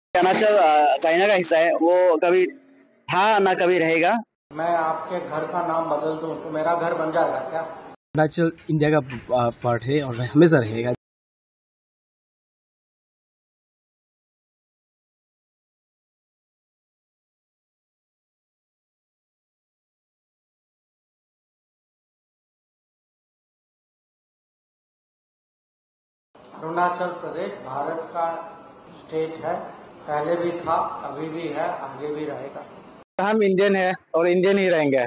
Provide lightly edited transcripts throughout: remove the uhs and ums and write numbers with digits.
Arunachal China का हिस्सा है, वो कभी था ना कभी रहेगा। मैं आपके घर का नाम बदल दूं तो मेरा घर बन जाएगा क्या? अरुणाचल इंडिया का पार्ट है और हमेशा रहेगा। अरुणाचल प्रदेश भारत का स्टेट है, पहले भी था, अभी भी है, आगे भी रहेगा। हम इंडियन है और इंडियन ही रहेंगे।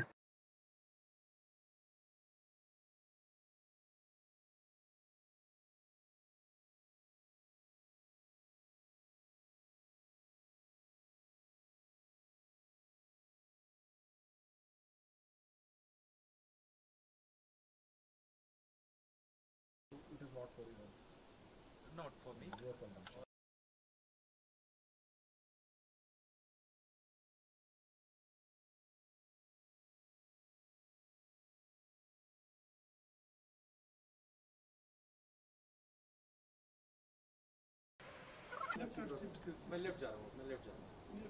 Not for me. मैं लेफ्ट जा रहा हूँ।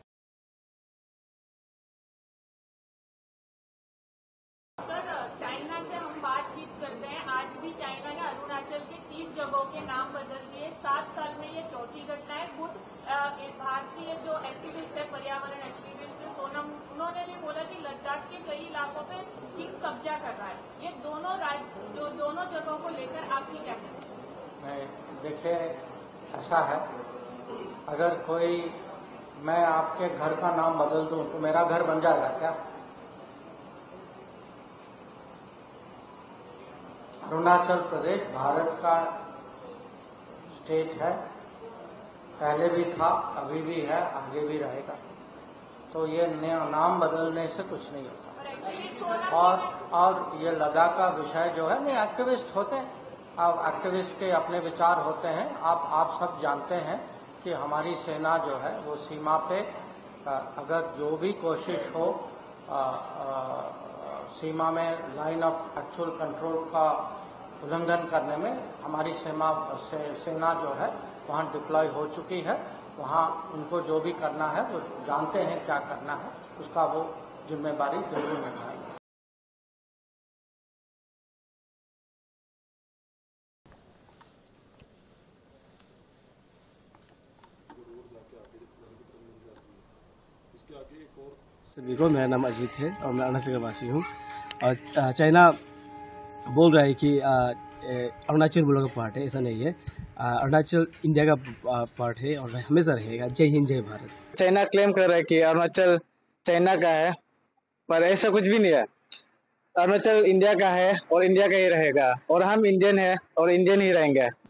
सर, चाइना से हम बातचीत करते हैं। आज भी चाइना ने अरुणाचल के 30 जगहों के नाम बदल दिए। 7 साल में ये चौथी घटना है। खुद भारतीय जो एक्टिविस्ट है, पर्यावरण एक्टिविस्ट सोनम, उन्होंने भी बोला कि लद्दाख के कई इलाकों पे चीन कब्जा कर रहा है। ये दोनों जगहों को लेकर आपकी क्या कहना है? देखिए, ऐसा है, अगर मैं आपके घर का नाम बदल दूं तो मेरा घर बन जाएगा क्या? अरुणाचल प्रदेश भारत का स्टेट है, पहले भी था, अभी भी है, आगे भी रहेगा। तो ये नाम बदलने से कुछ नहीं होता। और ये लद्दाख का विषय जो है, नहीं, एक्टिविस्ट होते हैं, अब एक्टिविस्ट के अपने विचार होते हैं। आप सब जानते हैं कि हमारी सेना जो है वो सीमा पे अगर जो भी कोशिश हो सीमा में लाइन ऑफ एक्चुअल कंट्रोल का उल्लंघन करने में, हमारी सेना जो है वहाँ डिप्लॉय हो चुकी है। वहाँ उनको जो भी करना है वो जानते हैं क्या करना है, उसका वो जिम्मेदारी जरूर निभाएंगे। सभी को, मेरा नाम अजीत है और मैं अरुणाचल का वासी हूँ। और चाइना बोल रहा है कि अरुणाचल मुल्क का पार्ट है, ऐसा नहीं है। अरुणाचल इंडिया का पार्ट है और हमेशा रहेगा। जय हिंद, जय भारत। चाइना क्लेम कर रहा है कि अरुणाचल चाइना का है, पर ऐसा कुछ भी नहीं है। अरुणाचल इंडिया का है और इंडिया का ही रहेगा, और हम इंडियन है और इंडियन ही रहेंगे।